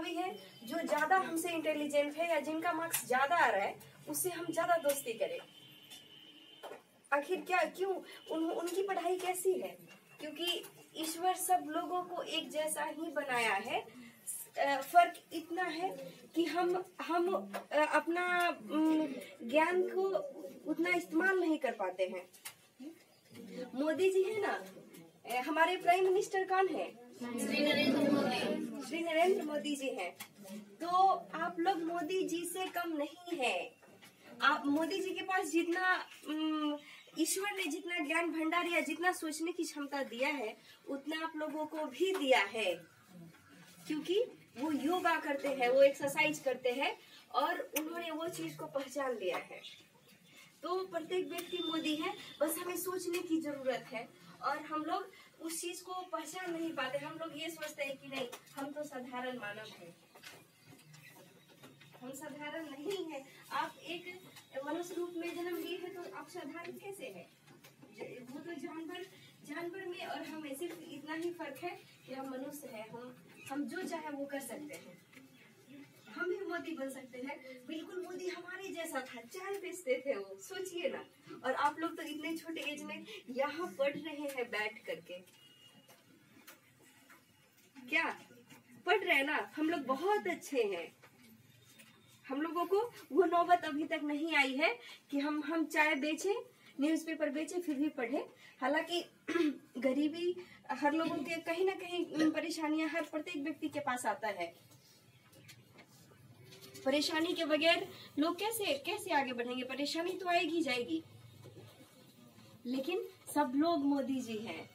मेधावी है, जो ज्यादा हमसे इंटेलिजेंट है या जिनका मार्क्स ज्यादा आ रहा है, उससे हम ज्यादा दोस्ती करें। आखिर क्या, क्यों? उनकी पढ़ाई कैसी है? क्योंकि ईश्वर सब लोगों को एक जैसा ही बनाया है। फर्क इतना है कि हम अपना ज्ञान को उतना इस्तेमाल नहीं कर पाते हैं। मोदी जी है ना, हमारे प्राइम मिनिस्टर कौन है? श्री नरेंद्र मोदी जी हैं। तो आप लोग मोदी जी से कम नहीं है। आप मोदी जी के पास जितना ईश्वर ने जितना ज्ञान भंडार या जितना सोचने की क्षमता दिया है, उतना आप लोगों को भी दिया है। क्योंकि वो योगा करते हैं, वो एक्सरसाइज करते हैं और उन्होंने वो चीज को पहचान लिया है। तो प्रत्येक व्यक्ति मोदी है, बस हमें सोचने की जरूरत है। और हम लोग उस चीज को पहचान नहीं पाते। हम लोग ये सोचते हैं कि नहीं, हम तो साधारण मानव हैं, हम साधारण नहीं है। आप एक मनुष्य रूप में जन्म लिए हैं तो आप साधारण कैसे हैं? वो तो जानवर में और हमें सिर्फ इतना ही फर्क है कि हम मनुष्य हैं। हम जो चाहे वो कर सकते हैं। हम भी मोदी बन सकते हैं। बिल्कुल मोदी हमारे जैसा था, चाय बेचते थे वो, सोचिए ना। और आप लोग तो इतने छोटे एज में यहाँ पढ़ रहे हैं बैठ करके। क्या पढ़ रहे हैं ना? हम लोग बहुत अच्छे हैं। हम लोगों को वो नौबत अभी तक नहीं आई है कि हम चाय बेचें, न्यूज़पेपर बेचें, फिर भी पढ़े। हालांकि गरीबी हर लोगों के कहीं ना कहीं परेशानियां हर प्रत्येक व्यक्ति के पास आता है। परेशानी के बगैर लोग कैसे आगे बढ़ेंगे? परेशानी तो आएगी जाएगी। लेकिन सब लोग मोदी जी हैं।